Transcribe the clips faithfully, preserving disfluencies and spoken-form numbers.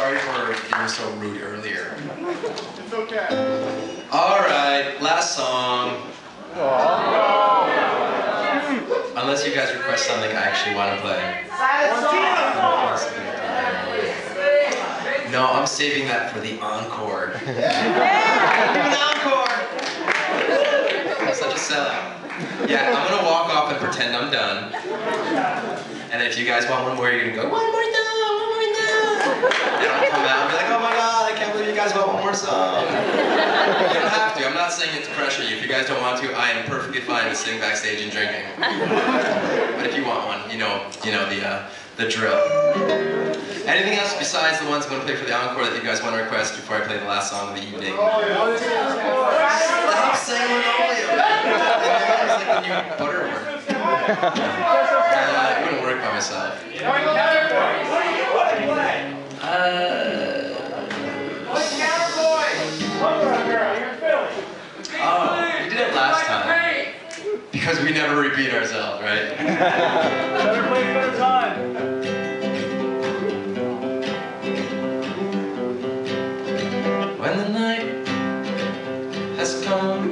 sorry for being so rude earlier. It's okay. Alright, last song. Unless you guys request something I actually want to play. No, I'm saving that for the encore. Give an encore! I'm such a sellout. Yeah, I'm gonna walk off and pretend I'm done. And if you guys want one more, you're gonna go, one more down, one more down. And I'll come out and be like, oh my god, I can't believe you guys want one more song. You don't have to. I'm not saying it to pressure you. If you guys don't want to, I am perfectly fine with sitting backstage and drinking. But if you want one, you know, you know the uh, the drill. Anything else besides the ones I'm going to play for the encore that you guys want to request before I play the last song of the evening? Stop saying linoleum! It's like the new butterwork. Uh, it wouldn't work by myself. Uh, oh, we did it last time. Because we never repeat ourselves, right? Better place, better time. When the night has come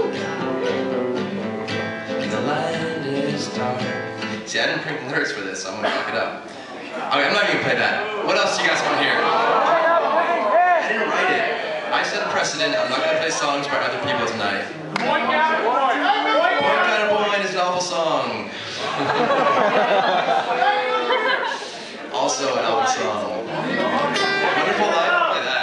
and the land is dark. See, I didn't print lyrics for this, so I'm gonna fuck it up. Okay, I'm not even gonna play that. What else do you guys want to hear? I didn't write it. I set a precedent. I'm not gonna play songs by other people tonight. One Kind of Boy is an awful song. Also an awful song. Wonderful Life. Play that.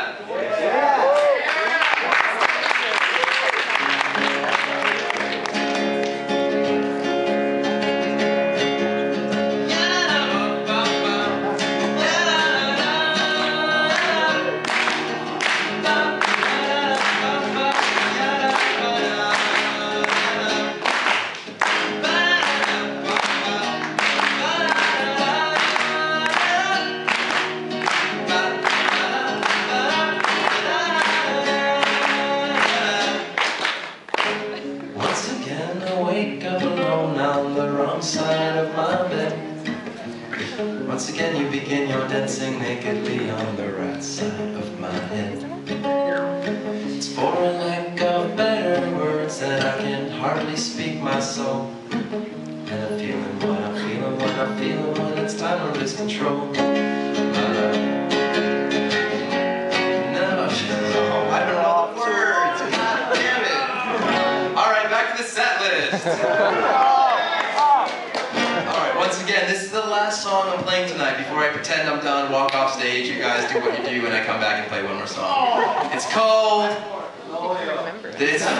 Once again you begin your dancing nakedly on the right side of my head. It's for a lack of better words that I can hardly speak my soul. And I'm feeling what I'm feeling, what I'm feeling when it's time to lose control. But uh, no, oh, I don't know the words. God damn it. Alright, back to the set list. Once again, this is the last song I'm playing tonight. Before I pretend I'm done, walk off stage, you guys do what you do, and I come back and play one more song. It's called... This... It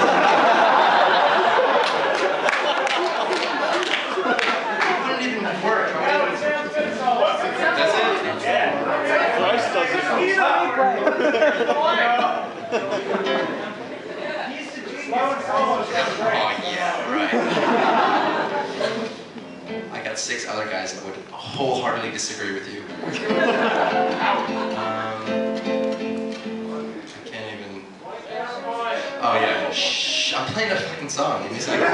wouldn't even work. That's it? Yeah. Christ doesn't. Oh yeah, right. I got six other guys that would wholeheartedly disagree with you. um, I can't even... Oh yeah, shh, I'm playing a fucking song, give me a second.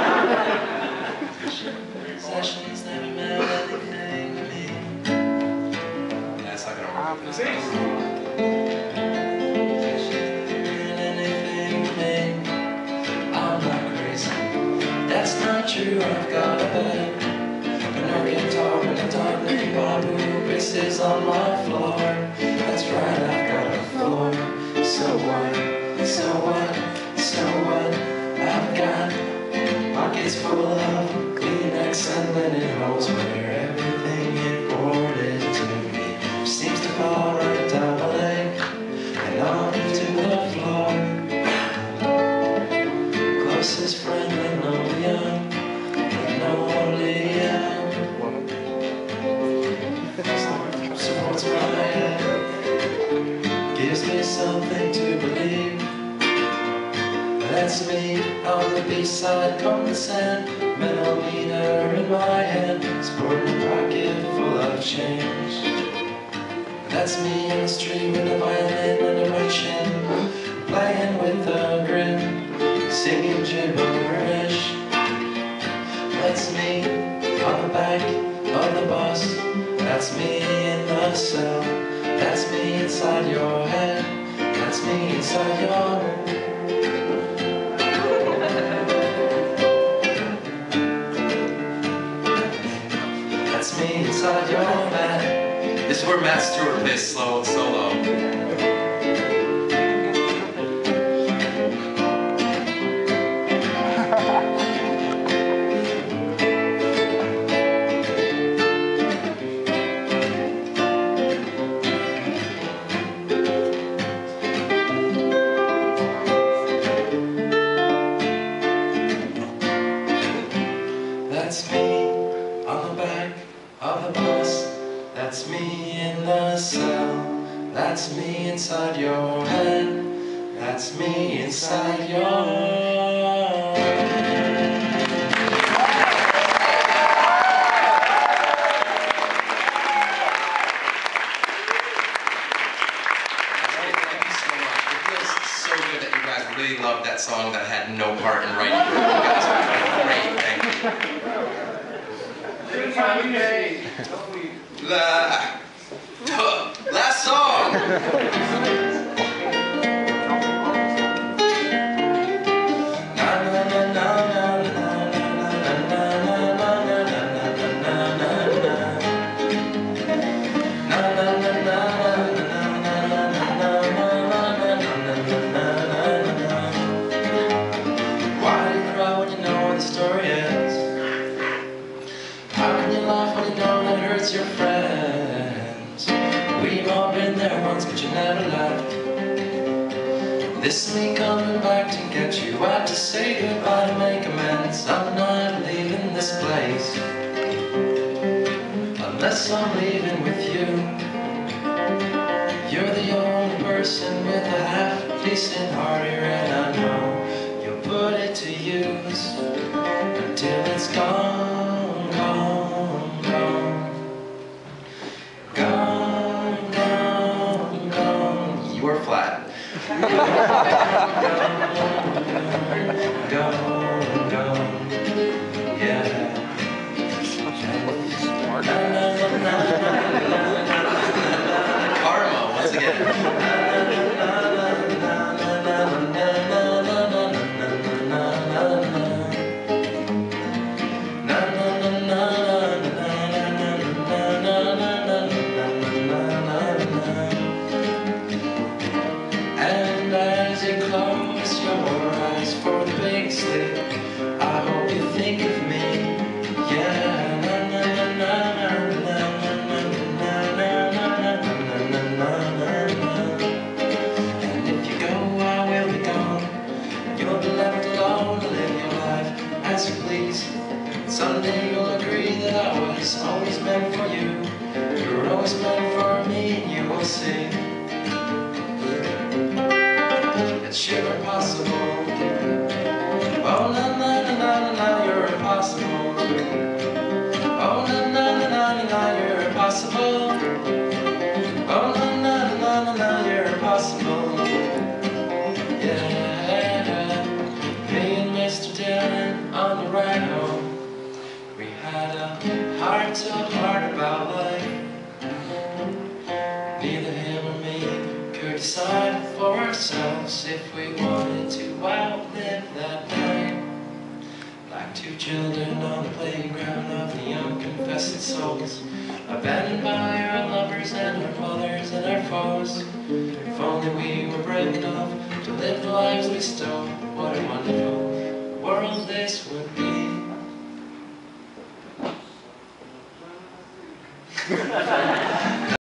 Sessions never meant anything to me. Yeah, it's not gonna work with this. Sessions never meant anything to me. I'm not crazy. That's not true, I've got a bed. No guitar and a dark name Babu bases on my floor. That's right, I've got a floor. So what? So what? So what? I've got pockets full of Kleenex and linen holes where everything imported to me seems to fall right down my leg and onto the floor. Closest friend and no young, but no only young. Supports my head, gives me something to believe. That's me on the B-side, come the sand, millimeter in my hand, sporting a pocket full of change. That's me in the street with a violin under my chin, playing with a grin, singing gibberish. That's me on the back of the bus. That's me in the cell, That's me inside your head. That's me inside your That's me inside your head. This is where Matt Stewart plays slow solo. That's me on the back of the bus. That's me in the cell. That's me inside your head. That's me inside your head. Thank you so much. It feels so good that you guys really loved that song that I had no part in writing. You guys are great. Thank you. La, tuh, last song. Why do you cry when you know what the story is? How can you laugh when you know that hurts your friends? We've all been there once, but you never left. This is me coming back to get you out to say goodbye, to make amends. I'm not leaving this place unless I'm leaving with you. You're the only person with a half-decent heart here, and I know you'll put it to use until it's gone, gone, gone. Gone, gone, gone. You were flat. Gone, gone, gone. Yeah. Karma, once again. And as you close your eyes for the big sleep, I hope you think of me. Yeah. And if you go, I will be gone. You'll be left alone to live your life as you please. Someday you'll agree that I was always meant for you. You were always meant for me, and you will see. It's sure impossible. Oh, na na na na na na, you're impossible. Oh, na na na na na na, you're impossible. Oh, na na na na na, you're impossible. Yeah, me and Mister Dylan on the ride home, we had a heart-to-heart about life. Neither him or me could decide for ourselves if we wanted to outlive that night. Like two children on the playground of the unconfessed souls, abandoned by our lovers and our mothers and our foes. If only we were brave enough to live the lives we stole, what a wonderful world this would be.